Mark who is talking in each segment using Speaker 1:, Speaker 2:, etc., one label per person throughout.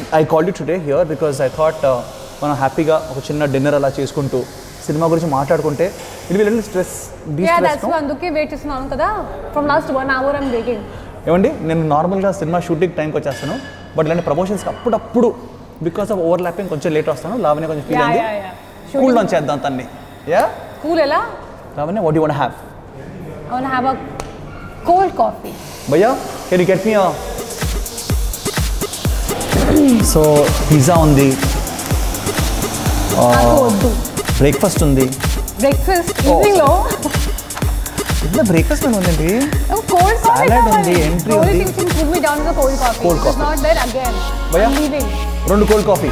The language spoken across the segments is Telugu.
Speaker 1: I called you today here because I thought మనం హ్యాపీగా ఒక చిన్న డిన్నర్ అలా చేసుకుంటూ సినిమా గురించి మాట్లాడుకుంటే ఇట్ విల్ లిటిల్ స్ట్రెస్
Speaker 2: అందుకే వెయిట్ చేస్తున్నాను కదా from last 1 hour I'm waiting.
Speaker 1: ఏమండి నేను నార్మల్గా సినిమా షూటింగ్ టైంకి వచ్చేస్తాను బట్ ఇలాంటి ప్రమోషన్స్కి అప్పుడప్పుడు బికాస్ ఆఫ్ ఓవర్లాపింగ్ కొంచెం లేట్ వస్తాను. లావణ్య కొంచెం ఫీల్ అయింది కూల్ డౌన్ చేద్దాం తన్ని. యా
Speaker 2: కూల్ ఎలా
Speaker 1: Lavanya what you want have?
Speaker 2: I want to have a cold coffee.
Speaker 1: భయ్యా can you get me so pizza ఉంది, బ్రేక్ఫాస్ట్ ఉంది.
Speaker 2: బ్రేక్ఫాస్ట్ ఈవినింగ్ లో
Speaker 1: ఇట్లా బ్రేక్ఫాస్ట్ మెనూ ఉందండి.
Speaker 2: కోల్డ్
Speaker 1: సాలడ్ ఉంది, ఎంట్రీ ఉంది.
Speaker 2: Put me down to cold coffee.
Speaker 1: Cold coffee.
Speaker 2: It's not there again.
Speaker 1: భయ్యా
Speaker 2: I'm leaving.
Speaker 1: 2 cold coffee.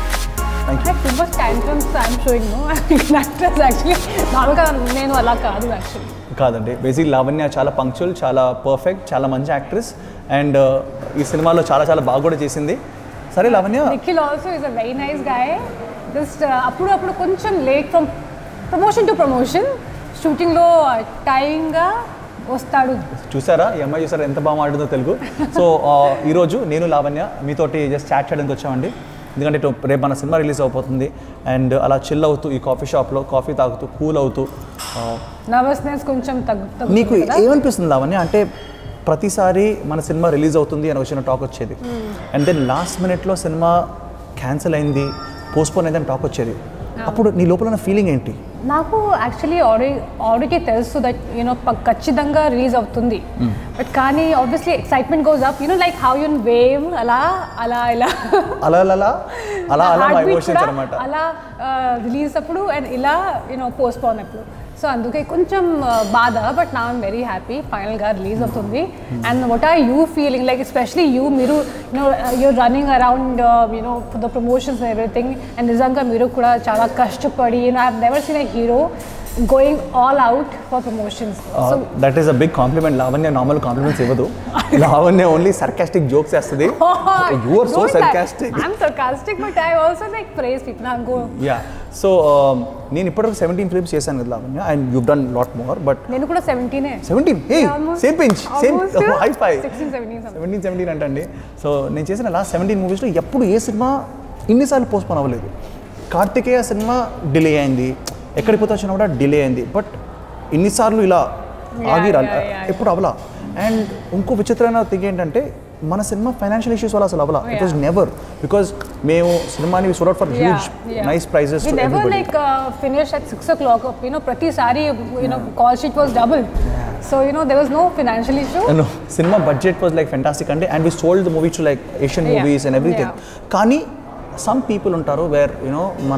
Speaker 1: Thank you.
Speaker 2: Too much tantrums I'm showing, no? Actors actually నాలుగా నేను అలా కాదు యాక్చువల్లీ.
Speaker 1: కాదండి, బేసిక్ లావణ్య చాలా పంక్చువల్, చాలా పర్ఫెక్ట్, చాలా మంచి యాక్ట్రెస్ అండ్ ఈ సినిమాలో చాలా చాలా బాగా కూడా చేసింది. సరే Lavanya,
Speaker 2: Nikhil also is a very nice guy. Just అప్పుడు కొంచెం late from promotion to promotion, షూటింగ్లో టైంగా వస్తాడు.
Speaker 1: చూసారా ఈ అమ్మాయి, చూసారా ఎంత బాగా మాట్లాడుతుందో తెలుగు. సో ఈరోజు నేను లావణ్య మీతోటి జస్ట్ చాట్ చేయడానికి వచ్చామండి. ఎందుకంటే రేపు మన సినిమా రిలీజ్ అయిపోతుంది అండ్ అలా చిల్ అవుతూ ఈ కాఫీ షాప్లో కాఫీ తాగుతూ కూల్ అవుతూ.
Speaker 2: నర్వస్నెస్ కొంచెం
Speaker 1: నీకు ఏమనిపిస్తుంది లావణ్య? అంటే ప్రతిసారి మన సినిమా రిలీజ్ అవుతుంది అని వచ్చిన టాక్ వచ్చేది అండ్ దెన్ లాస్ట్ మినిట్లో సినిమా క్యాన్సిల్ అయింది, పోస్ట్పోన్ అయిందని టాక్ వచ్చేది. అప్పుడు నీ లోపల ఉన్న ఫీలింగ్ ఏంటి?
Speaker 2: నాకు యాక్చువల్లీ ఆల్రెడీ తెలుసు దట్ యూనో ఖచ్చితంగా రిలీజ్ అవుతుంది. బట్ కానీ obviously excitement goes up, you know like how you know wave అలా అలా ఇలా
Speaker 1: అలా అలా అలా అలా మై ఎమోషన్స్ అన్నమాట.
Speaker 2: అలా రిలీజ్ అప్పుడు అండ్ ఇలా యూనో పోస్ట్పోన్ అప్పుడు. సో అందుకే కొంచెం బాధ. బట్ నా ఐమ్ వెరీ హ్యాపీ ఫైనల్గా రిలీజ్ అవుతుంది. And what are you feeling like especially మీరు you know your running around you know for the promotions and everything and నిజంగా మీరు కూడా చాలా కష్టపడి I have never seen a hero going all out for promotions.
Speaker 1: So that is a big compliment. Lavanya normal compliments ivadu. Lavanya only sarcastic jokes chestadi. You are so sarcastic.
Speaker 2: I'm sarcastic but I also like praise people. I'm go.
Speaker 1: Yeah. So నేను ఇప్పటివరకు 17 films చేశాను కదా Lavanya, and you've done lot more but
Speaker 2: నేను కూడా 17
Speaker 1: 17 hey same pinch same high five
Speaker 2: 16 17
Speaker 1: అంటండి. సో నేను చేసిన లాస్ట్ 17 మూవీస్లో ఎప్పుడు ఏ సినిమా ఇన్నిసార్లు పోస్ట్పోన్ అవ్వలేదు. కార్తికేయ సినిమా డిలే అయింది, ఎక్కడికి పోతే వచ్చినా కూడా డిలే అయింది, బట్ ఇన్నిసార్లు ఇలా ఆగి ఎప్పుడు అవలా. అండ్ ఇంకో విచిత్రమైన థింగ్ ఏంటంటే మన సినిమా ఫైనాన్షియల్ ఇష్యూస్ వల్ల అసలు అవలా. ఇట్ వాజ్ నెవర్, బికాజ్ మేము సినిమాని sold out for huge nice prizes to everybody.
Speaker 2: Like finish at 6 o'clock, you know ప్రతిసారి you know call sheet was double. So you know there was no financial issue.
Speaker 1: No, cinema budget was like fantastic అండి, and we sold the movie to like Asian movies and everything. కానీ సమ్ పీపుల్ ఉంటారు వేర్ యూనో మన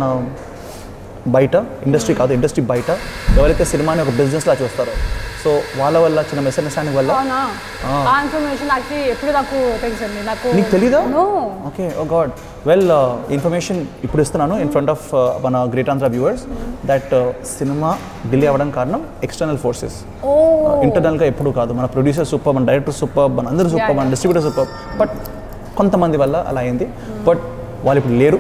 Speaker 1: బయట ఇండస్ట్రీ కాదు, ఇండస్ట్రీ బయట ఎవరైతే సినిమాని ఒక బిజినెస్లా చూస్తారో, సో వాళ్ళ వల్ల చిన్న మిస్అండర్స్టాండింగ్ వల్ల
Speaker 2: ఇన్ఫర్మేషన్ యాక్చువల్లీ ఎప్పుడు నాకు తెలుసండి. నాకు
Speaker 1: నీకు తెలీదా? Okay, oh god. Well information ఇప్పుడు ఇస్తున్నాను ఇన్ ఫ్రంట్ ఆఫ్ మన great Andhra viewers that cinema delay అవ్వడం కారణం ఎక్స్టర్నల్ ఫోర్సెస్. ఇంటర్నల్గా ఎప్పుడు కాదు. మన ప్రొడ్యూసర్ సూపర్, మన డైరెక్టర్ సూపర్, మన అందరూ సూపర్, మన డిస్ట్రిబ్యూటర్ సూపర్, బట్ కొంతమంది వల్ల అలా అయింది. బట్ వాళ్ళు ఇప్పుడు లేరు.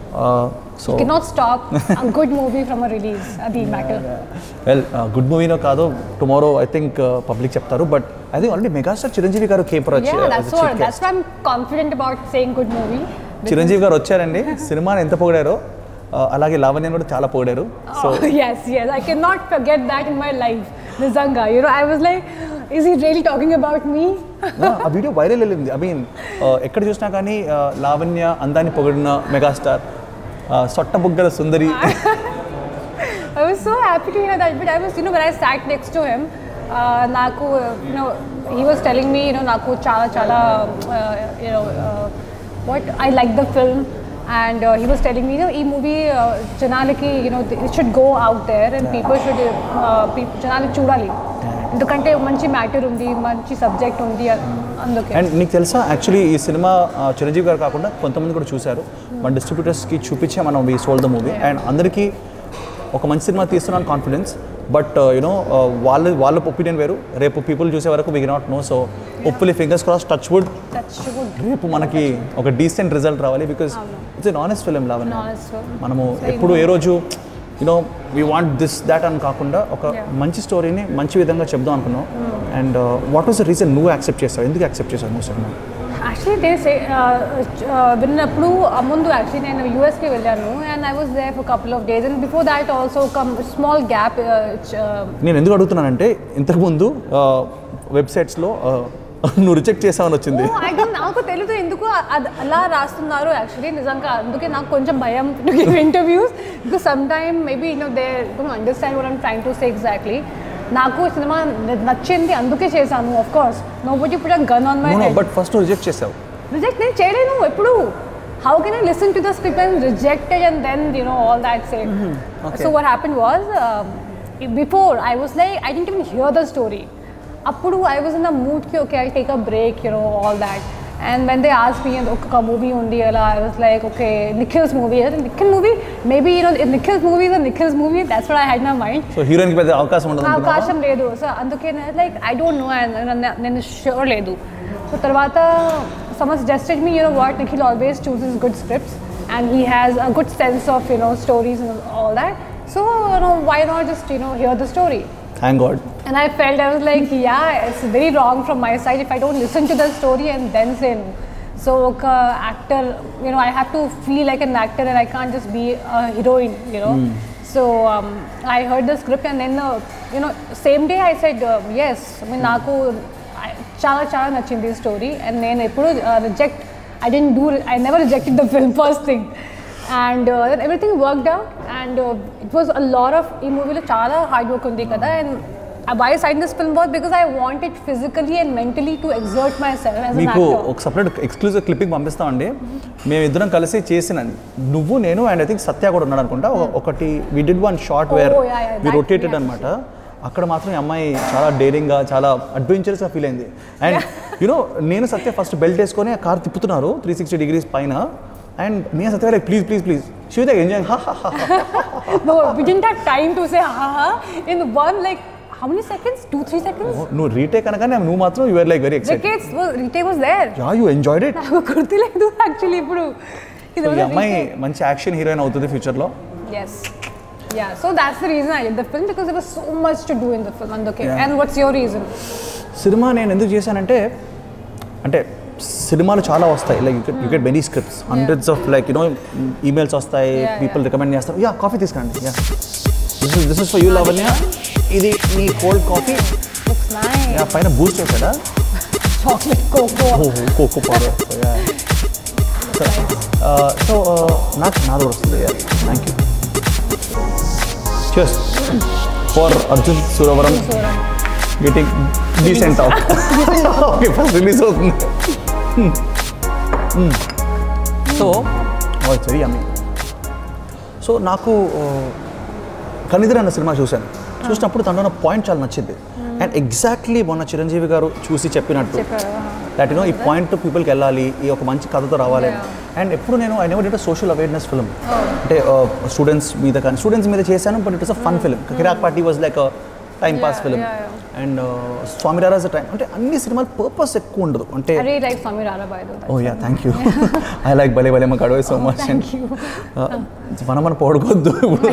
Speaker 2: So you cannot stop a good movie from a release. Adi matter.
Speaker 1: Well, good movie no kaado. Tomorrow I think public cheptaru, but I think already megastar Chiranjeevi garu came for a
Speaker 2: yeah, that's why I'm confident about saying good movie.
Speaker 1: Chiranjeevi garu వచ్చారండి, సినిమాని ఎంత పొగిడారో అలాగే లావణ్యని కూడా చాలా పొగిడారు.
Speaker 2: So yes, I cannot forget that in my life. Nizanga, you know, I was like, is he really talking about me?
Speaker 1: ఆ వీడియో వైరల్ వెళ్ళింది. ఐ మీన్ ఎక్కడ చూసినా కానీ లావణ్య అందాన్ని పొగిడిన మెగాస్టార్, సొట్ట బుగ్గల సుందరి.
Speaker 2: I was so happy to hear that, but I was, you know, when I sat next to him, naku, you know, he was telling me, you know, naku chala you know, what I like the film, and he was telling me, you know, ee movie janaliki, you know, it should go out there and people should janaliki చూడాలి, ఎందుకంటే మంచి మ్యాటర్ ఉంది, మంచి సబ్జెక్ట్ ఉంది అందుకే.
Speaker 1: అండ్ నీకు తెలుసా యాక్చువల్లీ ఈ సినిమా చిరంజీవి గారు కాకుండా కొంతమంది కూడా చూశారు. మన డిస్ట్రిబ్యూటర్స్కి చూపించే మనం we sold the movie and అందరికీ ఒక మంచి సినిమా తీస్తున్నాను కాన్ఫిడెన్స్. బట్ యునో వాళ్ళ ఒపీనియన్ వేరు. రేపు పీపుల్ చూసే వరకు we cannot know. So hopefully fingers cross, touch wood, రేపు మనకి ఒక డీసెంట్ రిజల్ట్ రావాలి. Because it's an honest film Lavanya. మనము ఎప్పుడు ఏ రోజు you know we want this that అని కాకుండా ఒక మంచి స్టోరీని మంచి విధంగా చెప్దాం అనుకున్నాం. And what was the reason నువ్వు యాక్సెప్ట్ చేస్తావు? ఎందుకు యాక్సెప్ట్ చేసావు నువ్వు సినిమా?
Speaker 2: యాక్చువల్లీ విన్నప్పుడు ముందు యాక్చువల్లీ నేను యూఎస్కి వెళ్ళాను and I was there for couple of days and before that also small gap.
Speaker 1: నేను ఎందుకు అడుగుతున్నానంటే ఇంతకుముందు వెబ్సైట్స్లో నువ్వు రిజెక్ట్ చేసావని వచ్చింది.
Speaker 2: నాకు తెలియదు ఎందుకు అలా రాస్తున్నారు యాక్చువల్లీ నిజంగా. అందుకే నాకు కొంచెం భయం to give interviews because some time maybe they don't understand what I'm trying to say exactly. నాకు సినిమా నచ్చింది అందుకే చేశాను. Of course nobody put a gun on my head.
Speaker 1: But first reject చేసావు.
Speaker 2: రిజెక్ట్ నేను చేయలేను ఎప్పుడు. How can I listen to the script and reject it and then all that said. So what happened was before I was like I didn't even hear the story. అప్పుడు I was in the mood కి okay I take a break all that. And when they asked me ఒక movie undi ala I was like okay Nikhil's movie. Nikhil movie maybe Nikhil's movie is a Nikhil's movie. That's what I had in my mind.
Speaker 1: So heroine ki pedda avakasham undadu antunnava?
Speaker 2: Avakasham ledu. So anduke like I don't know nenu sure ledu. So tarvata someone suggested me what Nikhil always chooses good scripts and he has a good sense of stories and all that. So why not just hear the story.
Speaker 1: Thank God.
Speaker 2: And I felt, I was like, yeah, it's very wrong from my side if I don't listen to the story and then say no. So, actor, I have to feel like an actor and I can't just be a heroine, So, I heard the script and then, same day I said, yes. I mean, naku chala nachindi story and then I never rejected the film first thing. And then everything worked out and it was a lot of ee movie lo chaala hard work undi kada. And why I signed this film was because I wanted physically and mentally to exert myself as an actor.
Speaker 1: మీకు ఒక సెపరేట్ ఎక్స్క్లూజివ్ క్లిప్పింగ్ పంపిస్తామండి. మేము ఇద్దరం కలిసి చేసిన నువ్వు నేను అండ్ ఐ థింక్ సత్య కూడా ఉన్నాడు అనుకుంటా. ఒకటి we did one short where we rotated అనమాట. అక్కడ మాత్రం ఈ అమ్మాయి చాలా డేరింగ్గా చాలా అడ్వెంచరస్గా ఫీల్ అయింది. అండ్ నేను సత్య ఫస్ట్ బెల్ట్ వేసుకొని ఆ కార్ తిప్పుతున్నారు 360 degrees పైన. And me and Satya were like, please. She was like enjoying, ha.
Speaker 2: No, we didn't have time to say ha. In one, like, how many seconds? 2-3 seconds?
Speaker 1: No, retake anagane nu matram you were like very excited.
Speaker 2: Retake was there.
Speaker 1: Yeah, you enjoyed it.
Speaker 2: Naku gurtuledu actually ippudu.
Speaker 1: So ee ammai manchi action heroine avutundi future lo.
Speaker 2: Yes. Yeah, so that's the reason I did the film because there was so much to do in the film. And okay. Yeah. And what's your reason?
Speaker 1: Cinema నేను ఎందుకు చేశానంటే అంటే సినిమాలు చాలా వస్తాయి like you get many scripts hundreds of like emails వస్తాయి పీపుల్ రికమెండ్ చేస్తారు యా కాఫీ తీసుకురండి ya this is for you Lavanya ఇది మీ కోల్డ్ కాఫీ యా పైన బూస్ట్ వేసాడా
Speaker 2: చాక్లెట్
Speaker 1: కోకో పౌడర్ సో నాకు నాది వస్తుంది ya thank you cheers for Arjun Suravaram getting decent talk. Okay, first release అవుతుంది. So, it's very yummy. So నాకు కనిదిర అన్న సినిమా చూసినప్పుడు తనలో పాయింట్ చాలా నచ్చింది. అండ్ ఎగ్జాక్ట్లీ మొన్న చిరంజీవి గారు చూసి చెప్పినట్టు దట్ ఈ పాయింట్ పీపుల్కి వెళ్ళాలి, ఈ ఒక మంచి కథతో రావాలి. అండ్ ఎప్పుడు నేను I never did a social awareness film అంటే స్టూడెంట్స్ మీద చేశాను, but it was a fun film. Kirik Party was like a time pass film. And Swamy Rara time అంటే అన్ని సినిమాలు పర్పస్ ఎక్కువ ఉండదు అంటే oh ya thank you I like భలే భలే మాకు అడవై సో మచ్. మనం పోడుకోవద్దు.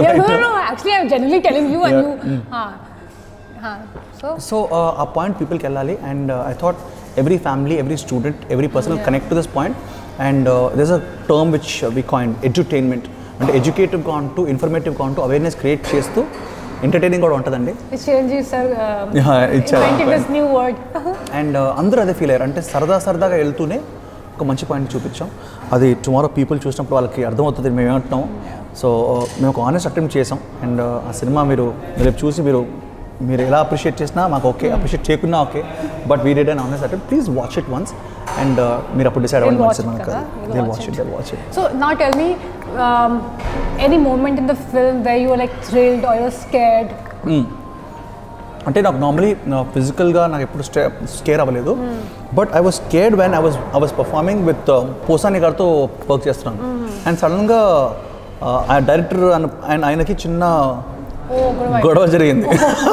Speaker 1: సో ఆ పాయింట్ పీపుల్కి వెళ్ళాలి. And I thought every family, every student, every person will connect to this point. And there's a term which we coined, edutainment. And educative గా ఉంటూ ఇన్ఫర్మేటివ్ గా ఉంటూ అవేర్నెస్ క్రియేట్ చేస్తూ ఎంటర్టైనింగ్ కూడా ఉంటుందండి. అండ్ అందరూ అదే ఫీల్ అయ్యారు. అంటే సరదాగా వెళ్తూనే ఒక మంచి పాయింట్ చూపించాం. అది టుమారో పీపుల్ చూసినప్పుడు వాళ్ళకి అర్థమవుతుంది మేము ఏమంటున్నాం. సో మేము ఒక ఆనెస్ట్ అటెంప్ట్ చేసాం. అండ్ ఆ సినిమా మీరు రేపు చూసి మీరు ఎలా అప్రిషియేట్ చేసినా మాకు ఓకే, అప్రిషియేట్ చేయకున్నా okay, but we did and honest attempt. Please watch it once and మీరు అప్పుడు డిసైడ్ అవ్వండి మన సినిమా కదా. They'll watch it.
Speaker 2: So now tell me any moment in the film where you were like thrilled or you're scared?
Speaker 1: అంటే నాకు నార్మలీ ఫిజికల్గా నాకు ఎప్పుడు స్కేర్ అవ్వలేదు. But I was scared when I was performing with Posani గారితో వర్క్ చేస్తున్నాను. అండ్ సడన్గా ఆ డైరెక్టర్ అండ్ ఆయనకి చిన్న గొడవ జరిగింది.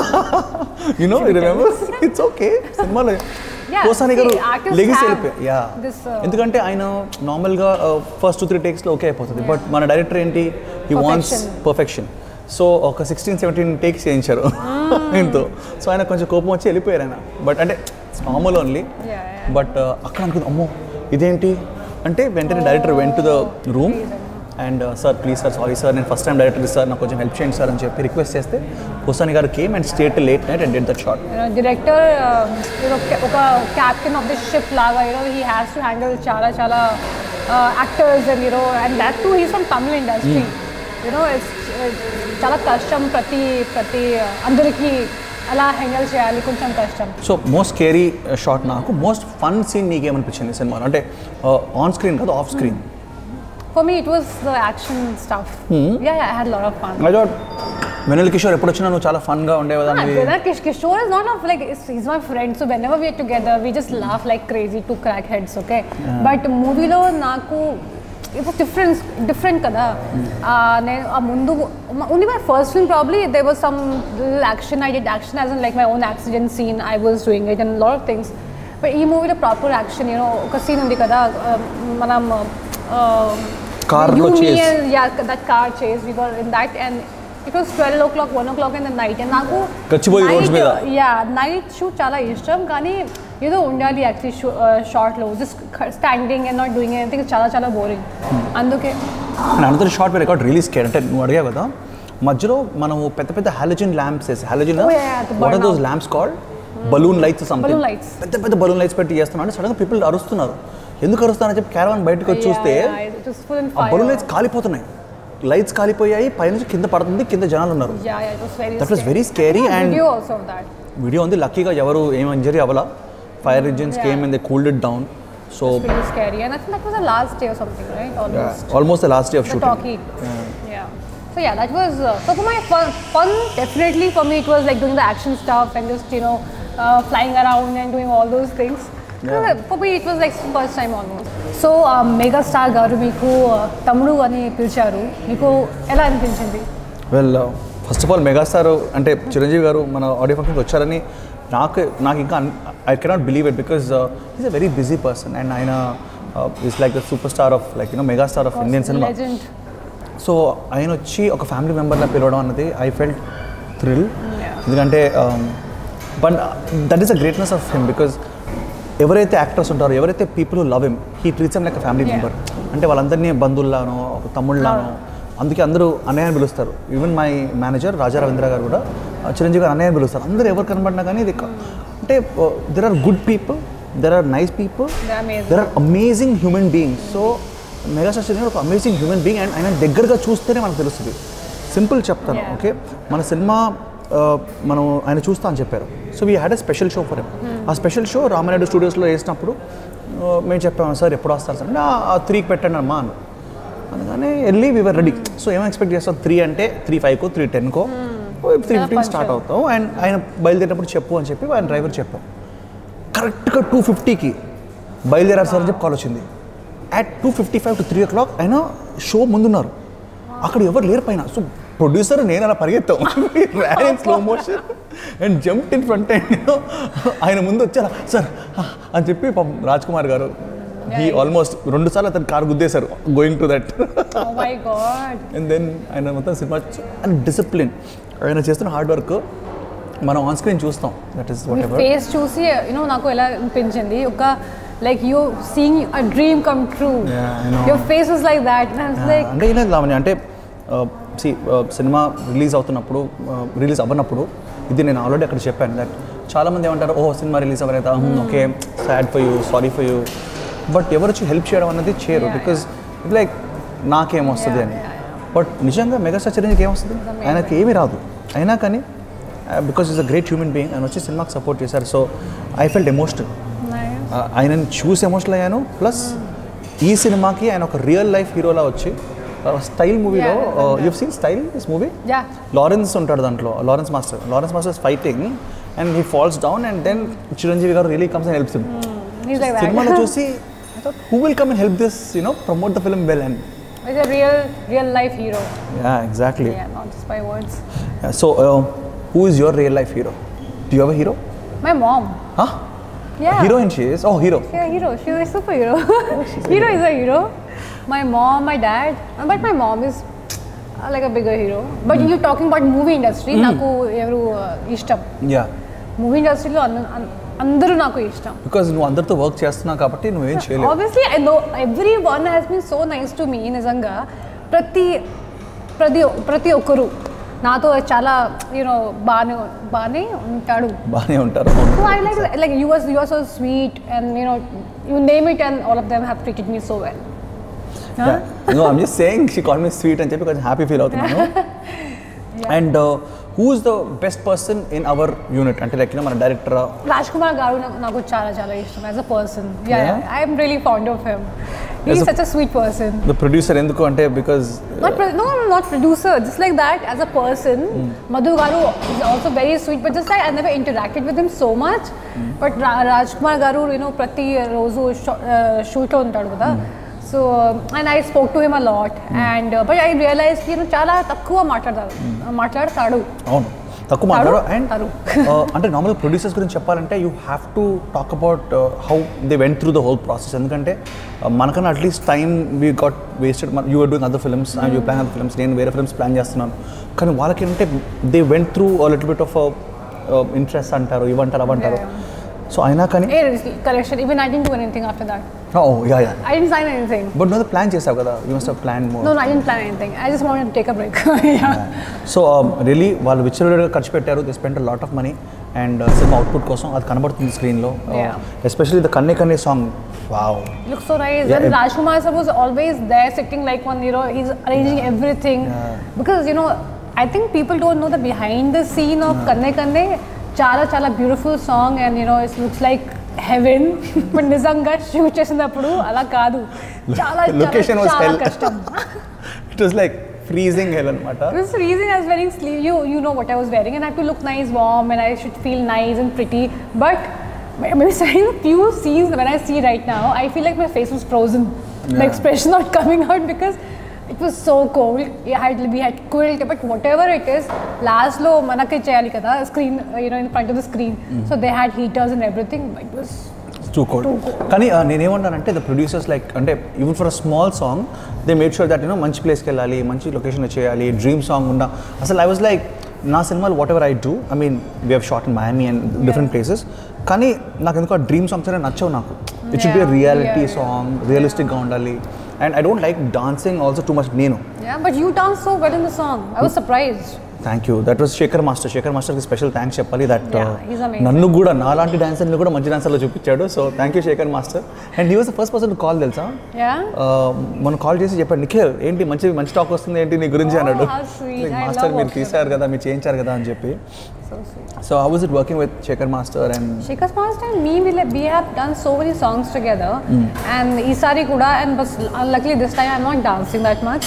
Speaker 1: It's okay. సినిమాలో పోసాని గారు లెగిసి వెళ్ళిపోయా. ఎందుకంటే ఆయన నార్మల్గా ఫస్ట్ 2-3 టేక్స్లో ఓకే అయిపోతుంది. బట్ మన డైరెక్టర్ ఏంటి, హీ వాంట్స్ పర్ఫెక్షన్. సో ఒక 16-17 టేక్స్ చేయించారు ఆయనతో. సో ఆయన కొంచెం కోపం వచ్చి వెళ్ళిపోయారు ఆయన. బట్ అంటే నార్మల్ ఓన్లీ. బట్ అక్కడ అనుకుంది అమ్మో ఇదేంటి అంటే వెంటనే director went to the room and sir please sir sorry sir నేను ఫస్ట్ టైం డైరెక్టర్ సార్ నాకు కొంచెం హెల్ప్ చేయండి సార్ అని చెప్పి రిక్వెస్ట్ చేస్తే Posani garu came and stayed late night and did that shot.
Speaker 2: Director ఒక క్యాప్టెన్ ఆఫ్ ది షిప్ లాగా హీ హ్యాస్ టు హ్యాండిల్ చాలా చాలా actors and and that too he's from Tamil industry చాలా కష్టం ప్రతి అందరికీ అలా హ్యాండిల్ చేయాలి కొంచెం కష్టం.
Speaker 1: సో మోస్ట్ స్కేరీ షాట్ నాకు మోస్ట్ ఫన్ సీన్ నీకేమనిపించింది సినిమాలో అంటే ఆన్ స్క్రీన్ కాదు off screen?
Speaker 2: For me, it was the action stuff. Yeah, I had a lot of fun.
Speaker 1: I thought Venel Kishore ఎప్పుడు వచ్చినా నువ్వు చాలా ఫన్ గా ఉండేవాడివి.
Speaker 2: Kishore is not of like he's my friend, so whenever we are together, we just laugh like crazy to crackheads, okay? But movie lo naku it was different kada. నేను ముందు only my first film probably there was some little action. I did action as in like my own accident scene. I was doing it and a lot of things. But ఈ మూవీలో ప్రాపర్ యాక్షన్ ఒక సీన్ ఉంది కదా మనం
Speaker 1: car chase.
Speaker 2: Yeah, that car chase. We were in that and it was 12 o'clock, 1 o'clock in the night. And నాకు night shoot చాలా ఇష్టం కానీ ఏదో ఉండాలి యాక్చువల్లీ షార్ట్లో just standing and not doing anything చాలా బోరింగ్. అందుకే
Speaker 1: another shot where record release care అంటే నువ్వు అడిగావు కదా మధ్యలో మనం పెద్ద హాలోజన్ ల్యాంప్స్ వేసి halogen what are those lamps called balloon lights something పెద్ద బలూన్ లైట్స్ పెట్టి చేస్తున్నాడు. సడన్గా పీపుల్ అరుస్తున్నారు. ఎందుకు అరుస్తారని చెప్పి క్యారవాన్ బయటకు వచ్చి చూస్తే బలూన్ లైట్స్ కాలిపోతున్నాయి. లైట్స్ కాలిపోయాయి పైనుంచి కింద పడుతుంది కింద జనాలు ఉన్నారు. That was very scary and video ఉంది. లక్కీగా ఎవరు ఏం ఇంజరీ అవ్వాల. Fire engines came and they cooled it down. So
Speaker 2: very scary and I think that was the last day or something, right?
Speaker 1: Almost the last day of shooting.
Speaker 2: So yeah, that was so for my fun definitely for me it was like doing the action stuff and just flying around and doing all those things. For me it was like first time almost. So mega star garu meeku tamudu ani pilcharu meeku ela అనిపించింది?
Speaker 1: Well first of all mega star అంటే చిరంజీవి గారు మన ఆడియో ఫంక్షన్కి వచ్చారని నాకు ఇంకా I cannot believe it because he's a very busy person and ఆయన is like the superstar of like mega star of Indian cinema.
Speaker 2: Legend.
Speaker 1: So ఆయన వచ్చి ఒక ఫ్యామిలీ మెంబర్లా పిలవడం అన్నది ఐ ఫెల్ట్ థ్రిల్. ఎందుకంటే but that is the greatness of him because ఎవరైతే యాక్టర్స్ ఉంటారో ఎవరైతే people who love him he treats him like a family member. అంటే వాళ్ళందరినీ బంధువుల్లానో ఒక తమ్ముళ్ళలానో అందుకే అందరూ అన్నయ్య అని పిలుస్తారు. Even my manager Raja Ravindra garu కూడా చిరంజీవి గారు అన్నయ్య అని పిలుస్తారు. అందరూ ఎవరు కనబడినా కానీ ఇది అంటే there are good people, there are nice people, there are amazing human beings. So megastar Chiranjeevi ఒక అమేజింగ్ హ్యూమన్ బీయింగ్ అండ్ ఆయన దగ్గరగా చూస్తేనే మనకు తెలుస్తుంది. సింపుల్ చెప్తాను ఓకే. మన సినిమా మనం ఆయన చూస్తా అని చెప్పారు. So we had a special show for him. ఆ స్పెషల్ షో రామానాయుడు స్టూడియోస్లో వేసినప్పుడు మేము చెప్పాము సార్ ఎప్పుడు వస్తారు సార్ అంటే 3కి పెట్టండి అమ్మా అని. అందుకని వెళ్ళి వీఆర్ రెడీ. సో ఏమో ఎక్స్పెక్ట్ చేస్తాం 3 అంటే 3:05కో 3:10కో 3:15 స్టార్ట్ అవుతాం. అండ్ ఆయన బయలుదేరినప్పుడు చెప్పు అని చెప్పి ఆయన డ్రైవర్ చెప్పాం. కరెక్ట్గా 2:50కి బయలుదేరారు సార్ అని చెప్పి కాల్ వచ్చింది. అట్ 2:55 to 3 o'clock ఆయన షో ముందున్నారు. అక్కడ ఎవరు లేరు పైన. సో ప్రొడ్యూసర్ నేను అలా పరిగెత్తాం ran in slow motion and jumped in front and ఆయన ముందు వచ్చారా సార్ అని చెప్పి రాజ్ కుమార్ గారు హీ ఆల్మోస్ట్ 2 సార్లు అతను కారు గుద్దేశారు going to that. And then ఆయన మొత్తం సినిమా అండ్ డిసిప్లిన్ ఆయన చేస్తున్న హార్డ్ వర్క్ మనం ఆన్ స్క్రీన్ చూస్తాం. That is whatever
Speaker 2: face చూసి నాకు ఎలా అనిపించింది ఒక like you seeing a dream come true. Your face was like that and I was like
Speaker 1: అంటే ఇలా లావణ్య అంటే సినిమా రిలీజ్ అవుతున్నప్పుడు రిలీజ్ అవ్వనప్పుడు ఇది నేను ఆల్రెడీ అక్కడ చెప్పాను దట్ చాలామంది ఏమంటారు ఓ సినిమా రిలీజ్ అవ్వలేదా okay sad for you sorry for you but ఎవరు వచ్చి హెల్ప్ చేయడం అనేది చేయరు బికాజ్ ఇది లైక్ నాకేమొస్తుంది అని. బట్ నిజంగా మెగాస్టార్ చిరంజీవికి ఏమొస్తుంది ఆయనకి ఏమీ రాదు అయినా కానీ because is a great human being ఆయన వచ్చి సినిమాకి సపోర్ట్ చేశారు. So I felt emotional. ఆయనని చూసి ఎమోషనల్ అయ్యాను. ప్లస్ ఈ సినిమాకి ఆయన ఒక రియల్ లైఫ్ హీరోలా వచ్చి స్టైల్ మూవీలో you've seen style this movie Lawrence ఉంటాడు దాంట్లో. Lawrence master is fighting and he falls down and then Chiranjeevi garu really comes and helps him. సినిమాలో చూసి I thought who will come and help this promote the film well and
Speaker 2: he's a real life hero.
Speaker 1: Yeah, exactly.
Speaker 2: Yeah, not just by words.
Speaker 1: So who is your real life hero? Do you have a hero?
Speaker 2: My mom.
Speaker 1: Huh?
Speaker 2: Yeah.
Speaker 1: Heroine she is. Oh, hero.
Speaker 2: Yeah, hero. She's a superhero. Hero is a hero. My mom, my dad, but my mom is like a bigger hero. But you're talking about movie industry. Naku evaru ishtam.
Speaker 1: Yeah.
Speaker 2: Movie industry lo అందరూ నాకు ఇష్టం.
Speaker 1: బికాజ్ నువ్వు అందరితో వర్క్ చేస్తున్నావు కాబట్టి నువ్వేం చేయలేవు.
Speaker 2: Obviously I know everyone has been so nice to me. నిజంగా ప్రతి ఒక్కరు నాతో చాలా యూనో బాగానే
Speaker 1: ఉంటారు.
Speaker 2: So I like you are so sweet and you name it and all of them have treated me so well.
Speaker 1: No, I'm just saying she called me sweet and because happy feel అవుతున్నాను. And who is the best person in our unit? అంటే లైక్ మన డైరెక్టర్
Speaker 2: రాజ్కుమార్ గారు నాకు చాలా ఇష్టం as a person. Yeah, I am really fond of him. He's such a sweet person.
Speaker 1: The producer ఎందుకు అంటే because
Speaker 2: not producer, just like that as a person. Madhu garu is also very sweet, but just like I never interacted with him so much. But Rajkumar garu ప్రతి రోజు షూట్ లో ఉంటాడు కదా. So and I spoke to him a lot and but I realized చాలా తక్కువ మాట్లాడతాడు.
Speaker 1: అవును, తక్కువ మాట్లాడు. అండ్ అంటే నార్మల్ ప్రొడ్యూసర్స్ గురించి చెప్పాలంటే you have to talk about how they went through the whole process. ఎందుకంటే మనకన్నా at least time we got wasted. You are doing other films and you plan other films, నేను వేరే ఫిల్మ్స్ ప్లాన్ చేస్తున్నాను. కానీ వాళ్ళకి ఏంటంటే they went through little bit of interest అంటారు, ఇవంటారు అవంటారు. సో అయినా కానీ
Speaker 2: correction, even I didn't do anything after that.
Speaker 1: Oh yeah.
Speaker 2: I didn't sign anything.
Speaker 1: But no, the plan చేసావు కదా, you must have planned more.
Speaker 2: No, I didn't plan anything. I just wanted to take a break.
Speaker 1: So really వాళ్ళు విచ్చలవిడిగా ఖర్చు పెట్టారు. They spent a lot of money and సినిమా అవుట్పుట్ కోసం అది కనబడుతుంది స్క్రీన్లో. Especially the Kanne Kanne song, wow,
Speaker 2: looks so nice. And Rajkumar sir was always there sitting like one, he's arranging everything. Because I think people don't know the behind the scene of Kanne Kanne. చాలా beautiful song and it looks like heaven. But నిజంగా షూట్ చేసినప్పుడు అలా కాదు, చాలా కష్టం.
Speaker 1: It was like freezing hell anamata.
Speaker 2: It was freezing. I was wearing sleeve. You know what I was wearing, and I had to look nice, warm, and I should feel nice and pretty. But maybe saying a few scenes when I see right now, I feel like my face was frozen. The expression not coming out because it was so cold. We had quilt, but whatever it is, last lo manake cheyali kada screen, in front of the screen. So they had heaters and everything. But it was
Speaker 1: too cold. కానీ నేనేమన్నానంటే ద ప్రొడ్యూసర్స్ లైక్ అంటే even for a small song they made sure that మంచి ప్లేస్కి వెళ్ళాలి, మంచి లొకేషన్లో చేయాలి, డ్రీమ్ సాంగ్ ఉన్నా. అసలు ఐ వాజ్ లైక్ నా సినిమాలు whatever I do, I mean we have shot in Miami and different places, కానీ నాకు ఎందుకు ఆ డ్రీమ్ సాంగ్స్ అనేవి నచ్చవు. నాకు it should be a reality song, రియలిస్టిక్గా ఉండాలి. And I don't like dancing also too much.
Speaker 2: Yeah, but you danced so well in the song. I was surprised.
Speaker 1: Thank you. That was Shekhar Master. Shekhar Master ki special thanks cheppali that
Speaker 2: he's amazing.
Speaker 1: Nannu kuda nalanti dancer ni kuda manchi dancer lo chupichadu. So thank you Shekhar Master. And he was the first person to call telsa.
Speaker 2: Yeah.
Speaker 1: మనం కాల్ చేసి చెప్పాడు, నిఖిల్ ఏంటి మంచి టాక్ వస్తుంది ఏంటి నీ గురించి అన్నాడు. మాస్టర్ మీరు తీశారు కదా, మీరు చేయించారు కదా అని చెప్పి.
Speaker 2: So sweet.
Speaker 1: So how was it working with Shekhar Master and
Speaker 2: Shekhar Master and me? We have done so many songs together. And Isari kuda, and but luckily this time I'm not dancing that much.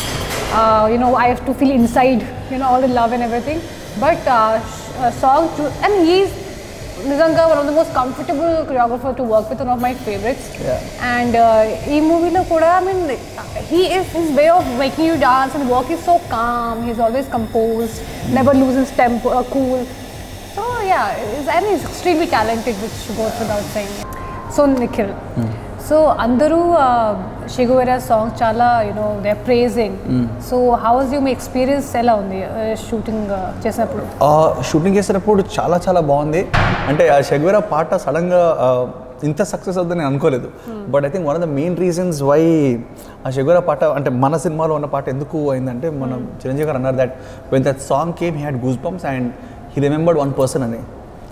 Speaker 2: I have to feel inside, all the love and everything. But song and he's Nizanga, one of the most comfortable choreographer to work with, one of my favorites. And ee movie lo kuda, I mean, his way of making you dance and work is so calm. He's always composed, never loses tempo, cool. So yeah, and he's extremely talented, which goes without saying. So Nikhil. So Andaru Shiguvera song chala, they're praising. So how was your experience ela undi shooting చేసినప్పుడు?
Speaker 1: షూటింగ్ చేసినప్పుడు చాలా బాగుంది. అంటే ఆ షిగువెరా పాట సడన్ గా ఇంత సక్సెస్ అవుతుందని నేను అనుకోలేదు. But I think one of the main reasons why ఆ షిగువెరా పాట అంటే మన సినిమాలో ఉన్న పాట ఎందుకు అయిందంటే, మన చిరంజీవి గారు అన్నారు that when that song came he had goose bumps and he remembered one person అని.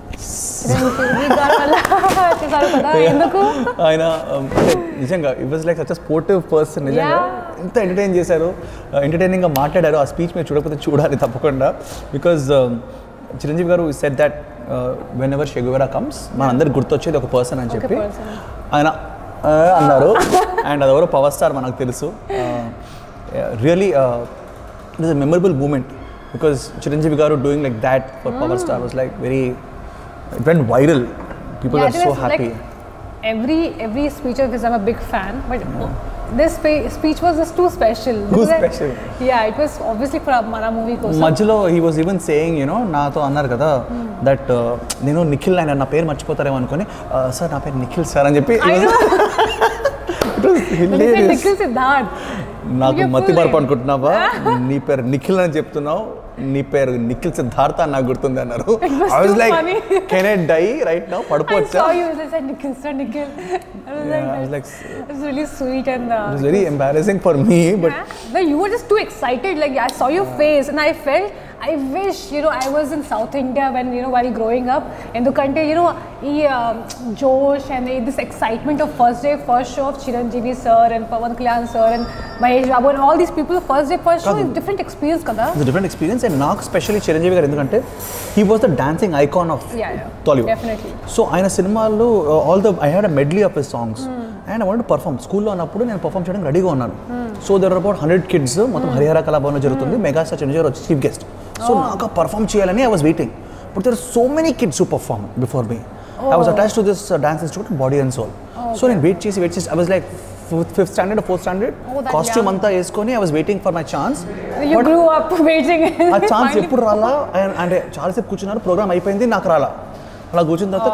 Speaker 1: ఆయన అంటే నిజంగా it was like such a sportive person. నిజంగా ఎంత ఎంటర్టైన్ చేశారు, ఎంటర్టైనింగ్గా మాట్లాడారు. ఆ స్పీచ్ మీరు చూడకపోతే చూడాలి తప్పకుండా. Because Chiranjeevi garu said that whenever Che Guevara comes మనందరికి గుర్తొచ్చేది ఒక పర్సన్ అని చెప్పి ఆయన అన్నారు. అండ్ అదెవరో పవర్ స్టార్ మనకు తెలుసు. Really it is a memorable moment because Chiranjeevi garu doing like that for Power Star was like it went viral. People were so happy.
Speaker 2: Like every speech of his I'm a big fan, but this speech was just too special.
Speaker 1: Too special.
Speaker 2: Yeah, it was obviously for Mara movie kosam.
Speaker 1: Majlo he was even saying, nato annaru kada that nenu Nikhil ayana na peru marchipotaremo anukoni sir na peru Nikhil sir ani cheppi it was hilarious.
Speaker 2: Nikhil Siddharth
Speaker 1: నాకు మతి మార్పు అనుకుంటున్నావా, నీ పేరు నిఖిల్ అని చెప్తున్నావు, నీ పేరు నిఖిల్ సిద్ధార్థ అని నాకు గుర్తుంది అన్నారు.
Speaker 2: was
Speaker 1: I was
Speaker 2: too
Speaker 1: like,
Speaker 2: funny.
Speaker 1: can I die right now?
Speaker 2: I
Speaker 1: పడిపోవచ్చా?
Speaker 2: saw you, I said, Nikhil, sir, Nikhil.
Speaker 1: I was like,
Speaker 2: It was really sweet and...
Speaker 1: it was very embarrassing for me, but
Speaker 2: But you were just too excited. Like, I saw your face and I felt, I wish, I was in South India when, while growing up. Endukante, Josh and this excitement of first show of Chiranjeevi sir and Pawan Kalyan sir and Mahesh Babu and all these people, first show is different experience, kada?
Speaker 1: it's a different experience, and నాకు especially చిరంజీవి గారు ఎందుకంటే he was the dancing icon of Tollywood.
Speaker 2: Definitely.
Speaker 1: So ఆయన సినిమాల్లో I had a medley of his songs and I wanted to perform. స్కూల్లో ఉన్నప్పుడు నేను పర్ఫామ్ చేయడానికి రెడీగా ఉన్నాను. So there are about 100 kids, మొత్తం హరిహర కళాభవన్లో జరుగుతుంది. మెగాస్టార్ చిరంజీవి గారు వచ్చి చీఫ్ గెస్ట్. సో నాకు పర్ఫామ్ చేయాలని I was waiting. But there are so many kids who perform before me. I was attached to this dance institute, Body and Soul. So నేను వెయిట్ చేసి I was like 5th standard or 4th standard. Costume అంతా వేసుకొని I was waiting for my chance.
Speaker 2: You grew up waiting.
Speaker 1: ఆ ఛాన్స్ ఎప్పుడు రాలా, అంటే చాలాసేపు కూర్చున్నారు, ప్రోగ్రామ్ అయిపోయింది, నాకు రాలా. అలా కూర్చున్న తర్వాత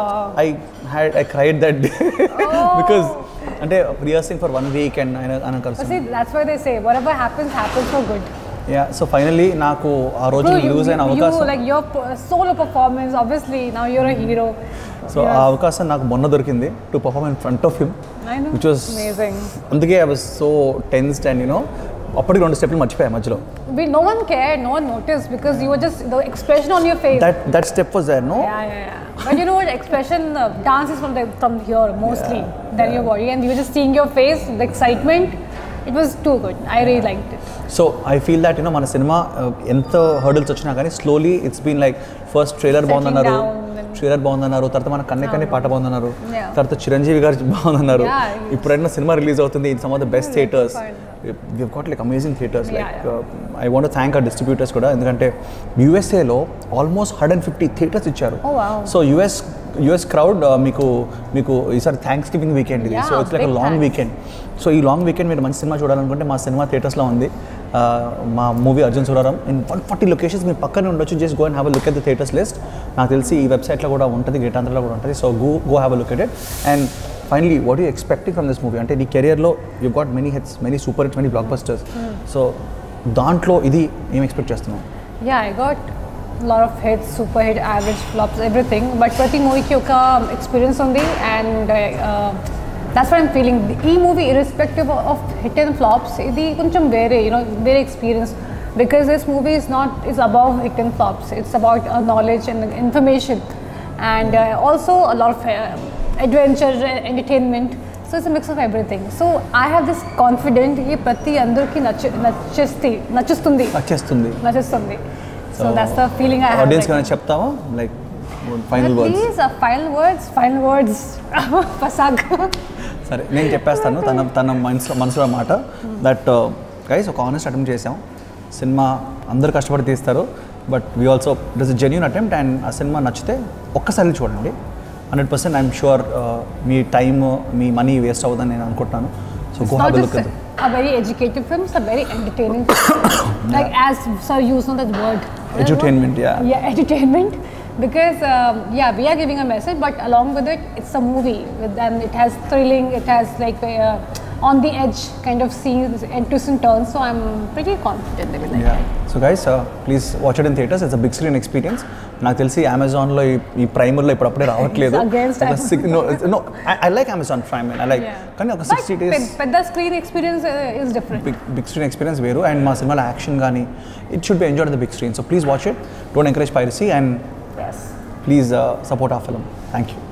Speaker 1: I cried that day because అంటే రిహర్సింగ్ ఫర్ 1 week and ఆయన కలిసి.
Speaker 2: See, that's why they say whatever happens for good.
Speaker 1: So finally నాకు ఆ రోజు లూజ్ అయిన అవకాశం,
Speaker 2: like your solo performance, obviously now you're a hero.
Speaker 1: So ఆ అవకాశం నాకు మొన్న దొరికింది to perform in front of him, which was
Speaker 2: amazing.
Speaker 1: అందుకే I was so tensed and అప్పటికి 2 స్టెప్లు మర్చిపోయా మధ్యలో.
Speaker 2: No one cared, no one noticed because you were just the expression on your face.
Speaker 1: That step was there, no?
Speaker 2: Yeah. But you know what, expression dance is from here mostly than your body, and you were just seeing your face, the excitement. It was too good. I really liked it.
Speaker 1: So I feel that మన సినిమా ఎంత హర్డల్స్ వచ్చినా కానీ slowly it's been like first trailer బాగుందన్నారు, తర్వాత మన కన్నే పాట బాగుందన్నారు, తర్వాత చిరంజీవి గారు బాగుందన్నారు, ఇప్పుడైనా సినిమా రిలీజ్ అవుతుంది in some of the best theatres. we've got like amazing theaters. I want to thank our distributors kuda, ఎందుకంటే యూఎస్ఏలో ఆల్మోస్ట్ 150 థియేటర్స్ ఇచ్చారు. సో యూఎస్ క్రౌడ్ మీకు ఈసారి థ్యాంక్స్ గివింగ్ వీకెండ్ ఇది. So it's like long weekend. So ఈ లాంగ్ వీకెండ్ మీరు మంచి సినిమా చూడాలనుకుంటే మా సినిమా థియేటర్స్లో ఉంది. మా movie Arjun Suravaram in 140 locations మీ పక్కనే ఉండొచ్చు. Just go and have a look at the theatres list. నాకు తెలిసి ఈ వెబ్సైట్లో కూడా ఉంటుంది, గేటాంధ్రలో కూడా ఉంటుంది. So go have a look at it. And finally, what are you expecting from this movie? Ante nee career lo you've got many hits, many super hits, many blockbusters. So dantlo idi em expect chestunnam?
Speaker 2: I got a lot of hits, super hit, average, flops, everything. But prati movie ki oka experience undi, and that's what I'm feeling. Ee movie, irrespective of hit and flops, idi koncham vere, very experience, because this movie is above hit and flops. It's about knowledge and information, and also a lot of adventure, entertainment. So it's a mix of everything. So I have this confidence ye prati andarki nachustundi. So that's the feeling I have.
Speaker 1: Audience kana cheptava like final words.
Speaker 2: Please, final words. Pasag.
Speaker 1: సరే నేను చెప్పేస్తాను తన మనసులో మాట. దట్ గైస్ ఒక ఆనెస్ట్ అటెంప్ట్ చేసాం. సినిమా అందరు కష్టపడి తీస్తారు, but we also it is a genuine attempt. And ఆ సినిమా నచ్చితే ఒక్కసారి చూడండి. 100% ఐఎమ్ షూర్ మీ టైమ్ మీ మనీ వేస్ట్ అవ్వదని నేను అనుకుంటున్నాను. So go have a look at it.
Speaker 2: A very educative film, it's a very entertaining film. Like as sir used that word.
Speaker 1: Edutainment,
Speaker 2: Yeah, edutainment. Because we are giving a message, but along with it, it's a movie. And it has thrilling, it has like on the edge kind of scenes and twists and turns. So I'm pretty confident they will like it.
Speaker 1: So guys, please watch it in theaters. It's a big screen experience. నాకు తెలిసి అమెజాన్లో ఈ ప్రైమర్లో ఇప్పుడప్పుడే రావట్లేదు. No, I like Amazon Prime. I like, కానీ ఒక 60 days
Speaker 2: పెద్ద screen experience is different.
Speaker 1: Big screen experience వేరు. అండ్ మా సినిమాలో యాక్షన్ కానీ it should be enjoyed in the big screen. So please watch it. Don't encourage piracy and please support our film. Thank you.